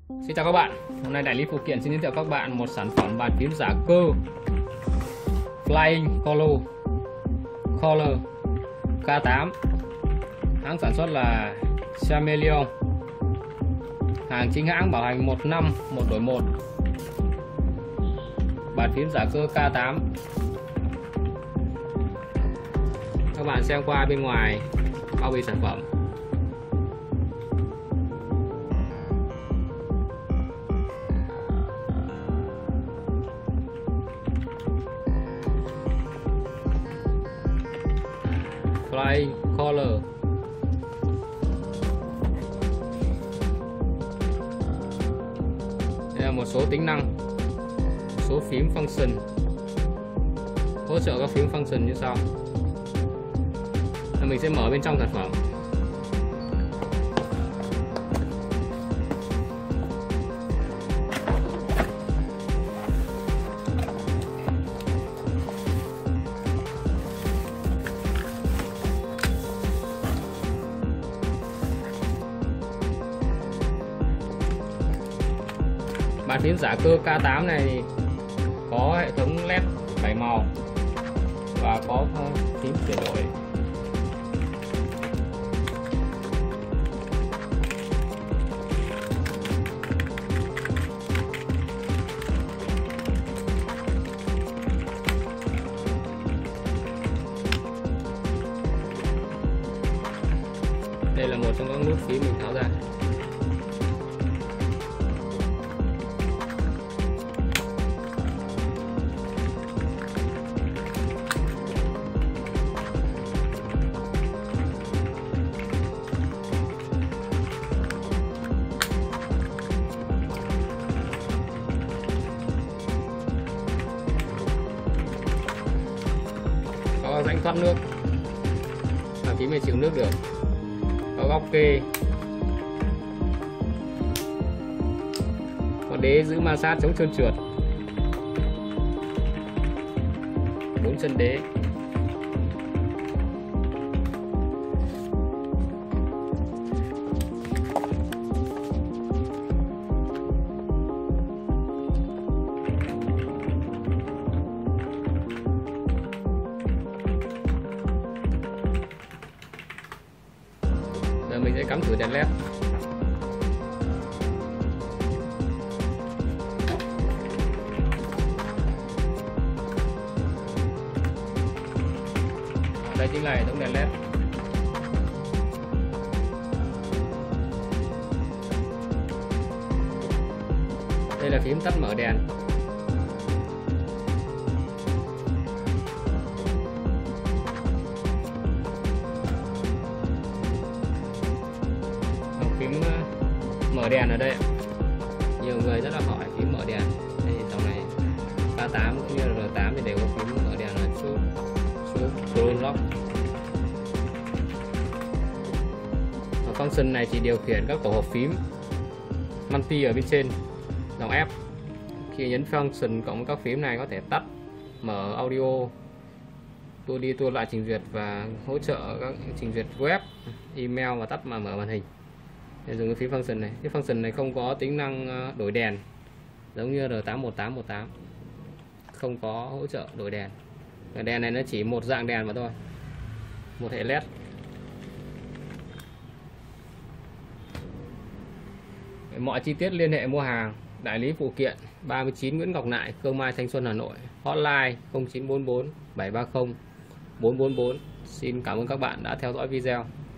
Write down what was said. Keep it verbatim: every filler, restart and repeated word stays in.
Xin chào các bạn, hôm nay đại lý phụ kiện xin giới thiệu các bạn một sản phẩm bàn phím giả cơ Flying Color Color K tám. Hãng sản xuất là Chameleon. Hàng chính hãng bảo hành một năm một đổi một. Bàn phím giả cơ K tám. Các bạn xem qua bên ngoài bao bì sản phẩm. Flying Color. Đây là một số tính năng, một số phím function, hỗ trợ các phím function như sau. Mình sẽ mở bên trong sản phẩm. Bàn phím giả cơ K tám này có hệ thống led bảy màu và có phím chuyển đổi. Đây là một trong các nút phím mình tháo ra. Có rãnh thoát nước, bàn phím này chịu nước được. Có góc kê, có đế giữ ma sát chống trơn trượt, bốn chân đế. Giờ mình sẽ cắm thử đèn led. Đây chính là hệ thống đèn led. Đây là phím tắt mở đèn. Phím mở đèn ở đây, nhiều người rất là hỏi phím mở đèn. Đây dòng này K tám cũng như là R tám thì đều có phím mở đèn là số số scroll lock. Và function này chỉ điều khiển các tổ hợp phím multi ở bên trên dòng F. Khi nhấn function cộng với các phím này có thể tắt, mở audio, tua đi tua lại trình duyệt và hỗ trợ các trình duyệt web, email và tắt mà mở màn hình. Để dùng cái phím function này. Cái function này không có tính năng đổi đèn giống như R tám một tám một tám, không có hỗ trợ đổi đèn. Cái đèn này nó chỉ một dạng đèn mà thôi, một hệ led. Mọi chi tiết liên hệ mua hàng đại lý phụ kiện ba mươi chín Nguyễn Ngọc Nại, Khương Mai, Thanh Xuân, Hà Nội. Hotline không chín bốn bốn bảy ba không bốn bốn bốn. Xin cảm ơn các bạn đã theo dõi video.